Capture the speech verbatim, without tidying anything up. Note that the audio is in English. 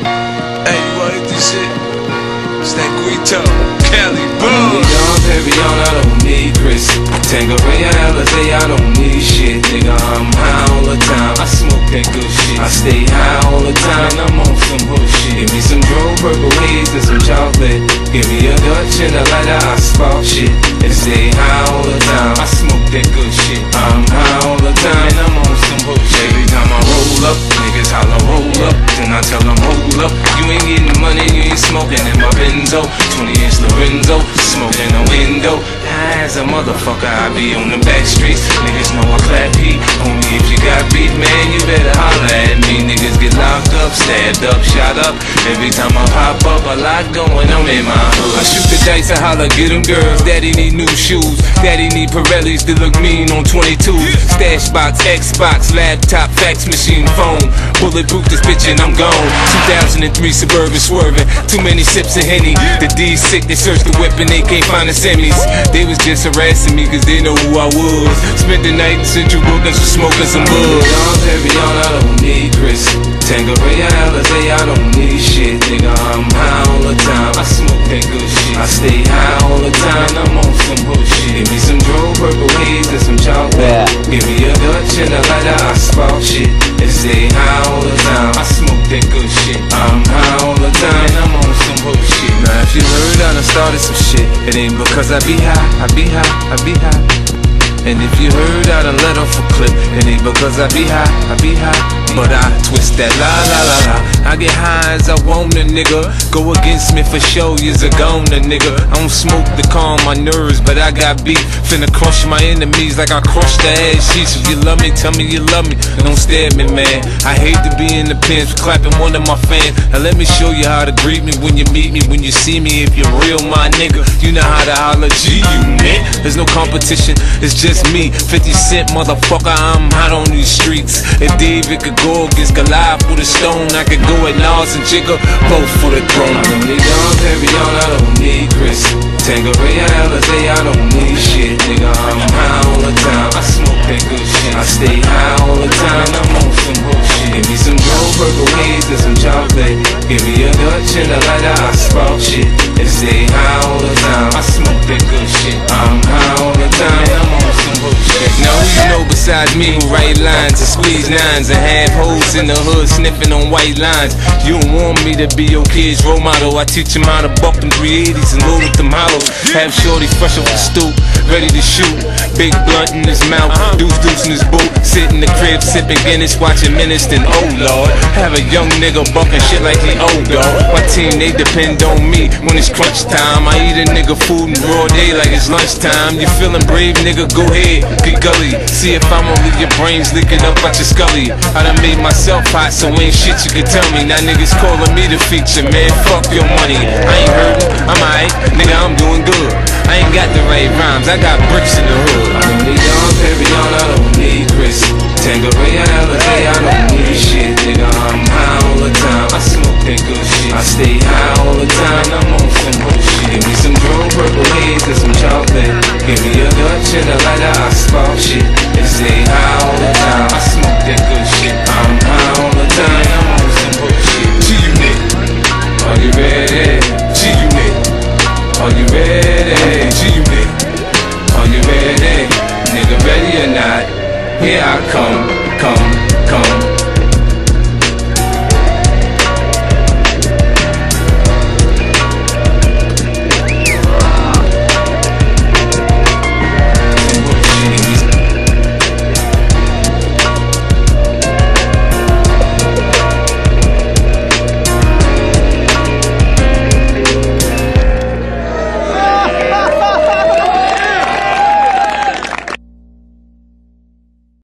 Hey, you wanna hit this shit? It's that Guito, Cali, boom. I don't need Dom Perignon, I don't need Chris Tanqueray, Alizé, I don't need shit. Nigga, I'm high all the time, I smoke that good shit. I stay high all the time, and I'm on some hood shit. Give me some Dro, Purple Haze, and some chocolate. Give me a Dutch and a lighter, I spark shit. And stay high all the time, I smoke that good shit. I'm high all the time, and I'm on some hood shit. Every time I roll up, niggas holler roll up. Then I tell them hold up, you ain't getting money, you ain't smoking in my Benzo. twenty inch Lorenzo, smoking a window. High as a motherfucker, I be on the back streets. Niggas know I clap heat. Only if you got beef, man, you better holler at me. Niggas get locked up, stabbed up, shot up. Every time I pop up, a lot going on in my hood. I shoot the dice and holler, get them girls. Daddy need new shoes. Daddy need Pirellis that look mean on twenty-twos. Stash box, Xbox, laptop, fax machine, phone. Bulletproof this bitch and I'm gone. two thousand three Suburban swerving. Too many sips of Henny. The D's sick, they searched the whip and they can't find the semis. They was just harassing me cause they know who I was. Spent the night in Central Bookings for smoking some bud. Dom Perignon, I don't need Chris Tanqueray, Alizé, I don't need shit. Nigga, I'm high all the time, I smoke that good shit. I stay high all the time, I'm on some hood shit. Give me some Dro, Purple Haze, and some chocolate. Yeah. Give me a Dutch and a lighter, I spark shit. And stay high all the time, I smoke that good shit. I'm high all the time, and I'm on some hood shit. Now if you heard I done started some shit, it ain't because I be high, I be high, I be high. And if you heard I done let off a clip, it ain't because I be high, I be high. But I twist that la la la la. I get high as I want a nigga. Go against me for show, you's a goner nigga. I don't smoke to calm my nerves, but I got beef. Finna crush my enemies like I crushed the ass sheets. If you love me, tell me you love me, and don't stare at me, man. I hate to be in the pins for clapping one of my fans. Now let me show you how to greet me when you meet me, when you see me. If you're real, my nigga, you know how to holler G unit. There's no competition, it's just me. fifty cent motherfucker, I'm hot on these streets. If David could go against Goliath with a stone, I could go at Nas and Jigga, both for the throne. I don't need Dom Perignon, I don't need Chris Tanqueray, Alizé, I don't need shit. Nigga, I'm high all the time, I smoke that good shit. I stay high all the time, I'm on some hood shit. Give me some Dro, Purple Haze, and some chocolate. Give me a Dutch and a lighter, I spark shit. And stay high all the time, I smoke that good shit. I'm high all the time, and I'm on some hood shit. Now who you know besides me who write lines and squeeze nines and have hoes in the hood sniffing on white lines? You don't want me to be your kid's role model. I teach him how to buck them three eighties and load with them hollows. Have shorty fresh off the stoop, ready to shoot. Big blunt in his mouth, deuce deuce in his boot. Sit in the crib sipping Guinness, watching Menace, then oh lord. Have a young nigga bucking shit like he old dog. My team, they depend on me when it's crunch time. I eat a nigga food in broad day like it's lunchtime. You feeling brave, nigga, go ahead, get gully. See if I won't leave your brains leaking up out your scully. I done made myself hot, so ain't shit you can tell me. Now niggas calling me the feature, man, fuck your money. I ain't hurting, I'm alright, nigga, I'm doing good. I ain't got the right rhymes, I got bricks in the hood. I don't need Dom Perignon, I don't need Chris Tanqueray, Alizé, I don't need shit. Nigga, I'm high all the time, I smoke that good shit. I stay high all the time, I'm on some hood shit. Give me some Dro, Purple Haze, and some chocolate. Give me a Dutch and a lighter, I spark shit. And stay high all the time, I smoke that good shit. I'm high all the time, I'm on some hood shit. G-Unit, are you ready? G-Unit, are you ready? G-Unit, are you ready? Nigga, ready or not, here I come.